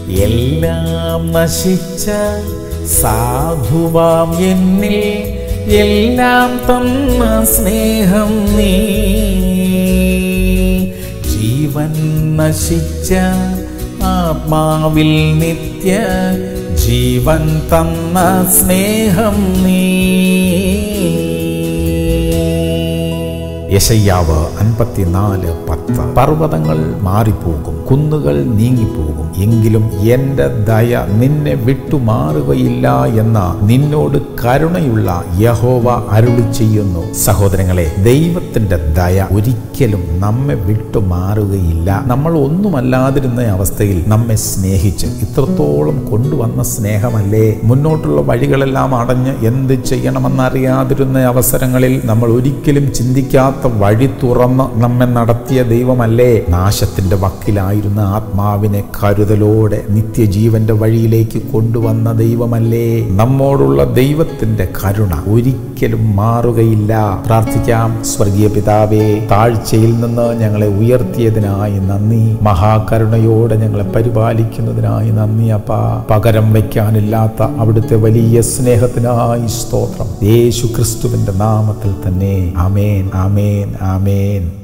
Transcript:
എല്ലാം നശിച്ച സാധുവാം എന്നിൽ എല്ലാം തന്ന സ്നേഹം നീ. ജീവൻ നശിച്ച ആത്മാവിൽ നിത്യ ജീവൻ തന്ന സ്നേഹം നീ. യെശയ്യാവ് 54:10. പർവ്വതങ്ങൾ മാറിപ്പോകും, കുന്നുകൾ നീങ്ങിപ്പോകും, എങ്കിലും എൻ്റെ ദയ നിന്നെ വിട്ടുമാറുകയില്ല എന്ന നിന്നോട് കരുണയുള്ള യഹോവ അരുളി ചെയ്യുന്നു. സഹോദരങ്ങളെ, ദൈവത്തിൻ്റെ ദയ ഒരിക്കലും നമ്മെ വിട്ടുമാറുകയില്ല. നമ്മൾ ഒന്നുമല്ലാതിരുന്ന അവസ്ഥയിൽ നമ്മെ സ്നേഹിച്ച് ഇത്രത്തോളം കൊണ്ടുവന്ന സ്നേഹമല്ലേ. മുന്നോട്ടുള്ള വഴികളെല്ലാം അടഞ്ഞ് എന്ത് ചെയ്യണമെന്നറിയാതിരുന്ന അവസരങ്ങളിൽ നമ്മൾ ഒരിക്കലും ചിന്തിക്കാത്ത വഴി തുറന്ന് നമ്മെ നടത്തിയ ദൈവമല്ലേ. നാശത്തിന്റെ വക്കിലായിരുന്ന ആത്മാവിനെ കരുതലോടെ നിത്യജീവന്റെ വഴിയിലേക്ക് കൊണ്ടുവന്ന ദൈവമല്ലേ. നമ്മോടുള്ള ദൈവത്തിന്റെ കരുണ ഒരിക്കലും മാറുകയില്ല. പ്രാർത്ഥിക്കാം. സ്വർഗീയ പിതാവേ, താഴ്ചയിൽ നിന്ന് ഞങ്ങളെ ഉയർത്തിയതിനായി നന്ദി. മഹാകരുണയോടെ ഞങ്ങളെ പരിപാലിക്കുന്നതിനായി നന്ദി അപ്പാ. പകരം വയ്ക്കാനില്ലാത്ത അവിടുത്തെ വലിയ സ്നേഹത്തിനായി സ്തോത്രം. യേശു ക്രിസ്തുവിന്റെ നാമത്തിൽ തന്നെ. ആമേൻ, ആമേൻ, ആമേൻ.